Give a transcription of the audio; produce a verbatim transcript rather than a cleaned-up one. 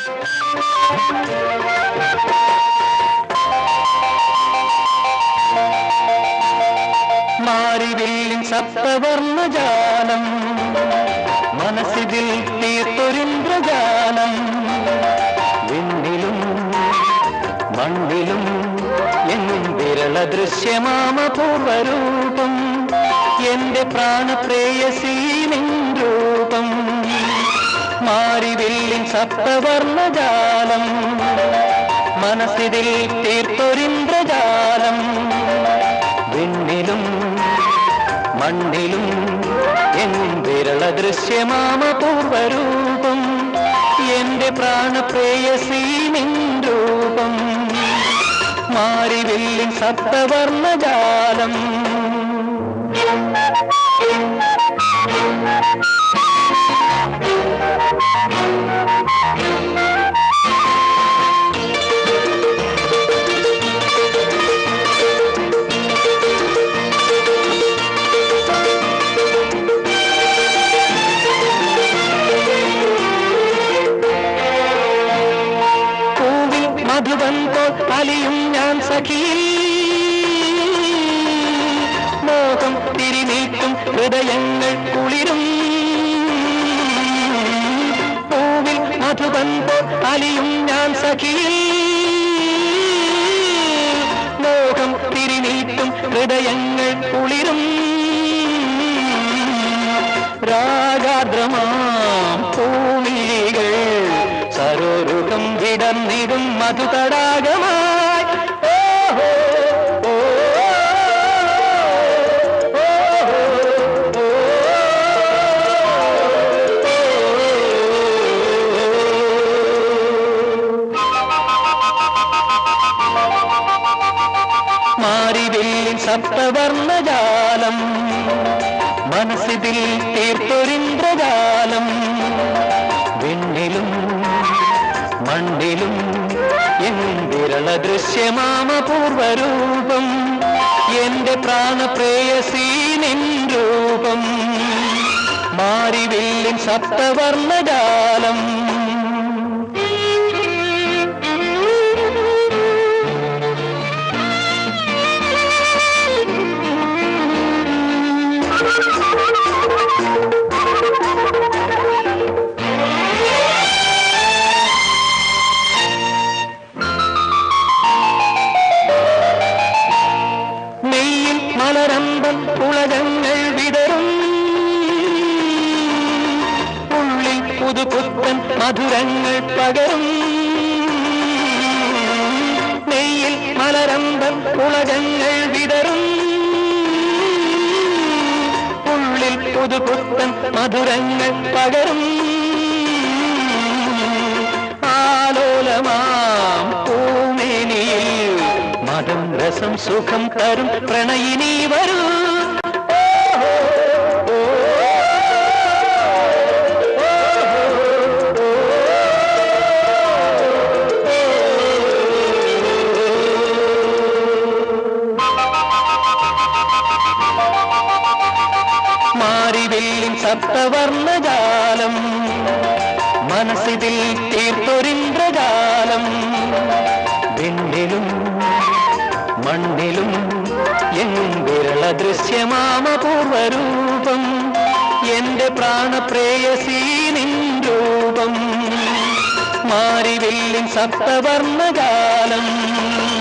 മാരിവില്ലിൻ സപ്തവർണ്ണജാലം മനസ്സിതിൽ തീർത്തൊരിന്ദ്രജാലം വിണ്ണിലും മണ്ണിലും എന്നും വിരള ദൃശ്യമാമ പൂർവരൂപം എന്റെ പ്രാണപ്രേയസീ നിൻ രൂപം മാരിവില്ലിൻ സപ്തവർണ്ണജാലം മനസ്സിതിൽ തീർത്തൊരിന്ദ്രജാലം വിണ്ണിലും മണ്ണിലും എന്നും വിരള ദൃശ്യമാമ പൂർവരൂപം എന്റെ പ്രാണപ്രേയസീ നിൻ രൂപം മാരിവില്ലിൻ സപ്തവർണ്ണജാലം മധുവൻ പോൽ അലിയും ഞാൻ സഖിയിൽ മോഹം തിരിനീട്ടും ഹൃദയങ്ങൾ കുളിരും പൂവിൽ മധുവൻ പോൽ അലിയും ഞാൻ സഖിയിൽ മോഹം തിരിനീട്ടും ഹൃദയങ്ങൾ കുളിരും രാഗാദ്രമാം പൂമിഴികൾ സരോരുകം വിടർന്നിടും മധുതടാകമായി ഓഹോ മാരിവില്ലിൻ സപ്തവർണ്ണജാലം മനസ്സിതിൽ തീർത്തൊരിന്ദ്രജാലം വിണ്ണിലും മണ്ണിലും എന്നും വിരള ദൃശ്യമാമ പൂർവരൂപം എന്റെ പ്രാണപ്രേയസീ നിൻ രൂപം മാരിവില്ലിൻ സപ്തവർണ്ണജാലം മലരമ്പം പുളകങ്ങൾ വിതറും ഉള്ളിൽ പുതുപുത്തൻ മധുരങ്ങൾ പകരും നെയ്യിൽ മലരമ്പം പുളകങ്ങൾ വിതറും ഉള്ളിൽ പുതുപുത്തൻ മധുരങ്ങൾ പകരും ആലോലമാം പൂമേനിയിൽ മതം രസം സുഖം തരും പ്രണയിനി വരൂ മാരിവില്ലിൻ സപ്തവർണ്ണജാലം മനസ്സിതിൽ തീർത്തൊരിന്ദ്രജാലം വിണ്ണിലും മണ്ണിലും എന്നും വിരള ദൃശ്യമാമ പൂർവരൂപം എന്റെ പ്രാണപ്രേയസീ നിൻ രൂപം മാരിവില്ലിൻ സപ്തവർണ്ണജാലം